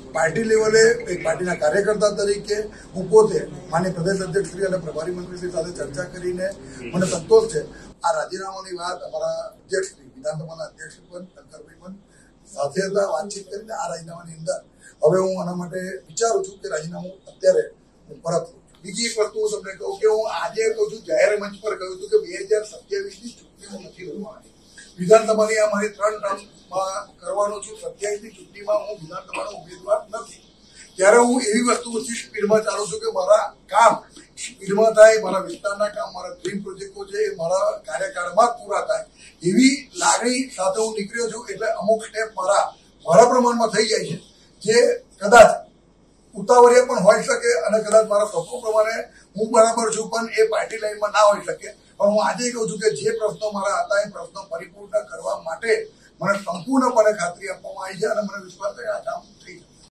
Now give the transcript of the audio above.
Party લેવલે એક પાર્ટીના કાર્યકર્તા તરીકે હું પોતે માનનીય પ્રદેશ અધ્યક્ષશ્રી અને પ્રભારી મંત્રીશ્રી સાથે ચર્ચા કરીને મને સંતોષ છે. આ રાજીનામાની વાત અમારા અધ્યક્ષશ્રી વિધાનસભાના અધ્યક્ષ પણ શંકરભાઈ પણ સાથે હતા, વાતચીત કરીને આ રાજીનામાની અંદર હવે હું આના માટે વિચારું છું કે રાજીનામું અત્યારે હું પરત લઉં. બીજી એક વસ્તુ હું તમને કહું કે હું આજે કહું છું, જાહેર મંચ પર કહ્યું હતું કે 2027ની ચૂંટણીમાં નથી લડવાની. વિધાનસભાની આ મારી 3 ટર્મમાં કરવાનો છું. 27ની ચૂંટણીમાં હું વિધાનસભાનો ઉમેદવાર નથી. ત્યારે હું એવી વસ્તુઓથી સ્પીડમાં ચાલું છું કે મારા કામ સ્પીડમાં થાય, મારા વિસ્તારના કામ, મારા ડ્રીમ પ્રોજેક્ટો છે એ મારા કાર્યકાળમાં જ પૂરા થાય એવી લાગણી સાથે હું નીકળ્યો છું. એટલે અમુક સ્ટેપ મારા પ્રમાણમાં થઈ જાય છે જે કદાચ ઉતાવળિયા પણ હોઈ શકે અને કદાચ મારા સપનો પ્રમાણે હું બરાબર છું પણ એ પાર્ટી લાઈનમાં ના હોઈ શકે. પણ હું આજે કહું છું કે જે પ્રશ્નો મારા હતા એ પ્રશ્નો પરિપૂર્ણ કરવા માટે મને સંપૂર્ણપણે ખાતરી આપવામાં આવી છે અને મને વિશ્વાસ છે કે આ કામ થઈ જશે.